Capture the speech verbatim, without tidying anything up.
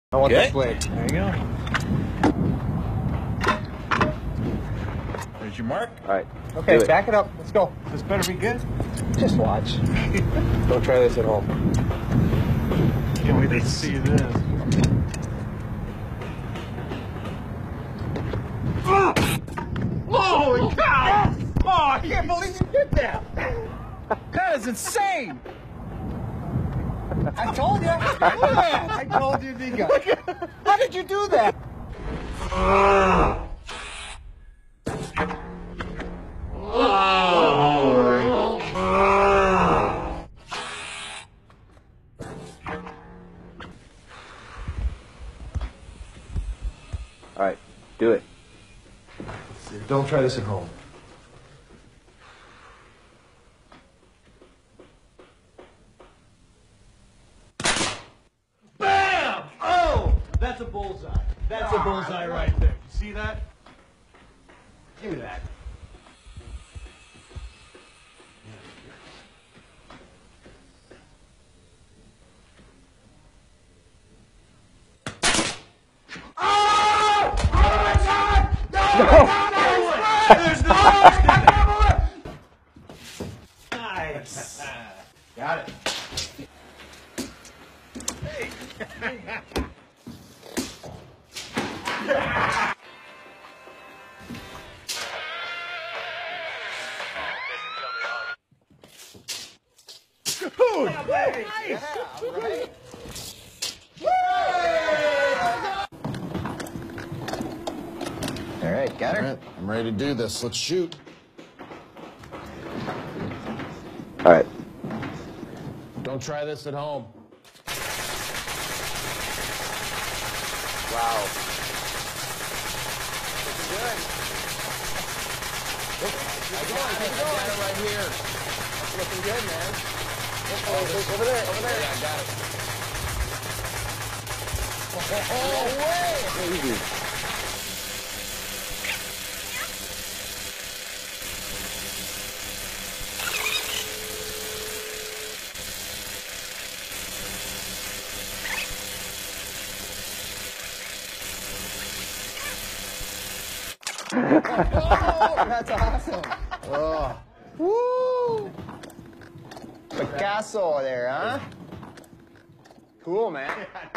I want Okay. this blade. There you go. There's your mark. All right. Okay, it. back it up. Let's go. This better be good. Just watch. Don't try this at home. Can't wait to see this. Holy cow! Oh, I can't believe you did that! That is insane! I told you. I told you, Nika. How did you do that? All right, do it. Don't try this at home. Bam! Oh! That's a bullseye. That's a bullseye right there. You see that? Give me that. Oh! Oh my God! No! No! There's no! Nice. Got it. Dude! Nice! Yeah, right. All right, got her? All right, I'm ready to do this. Let's shoot. All right. Don't try this at home. Wow. Looking good. I got it. I got it right here. That's looking good, man. Oh, oh, over there, over there. Yeah, I got it. No way! Easy. Oh, that's awesome. Oh. Woo! Picasso there, huh? Cool, man.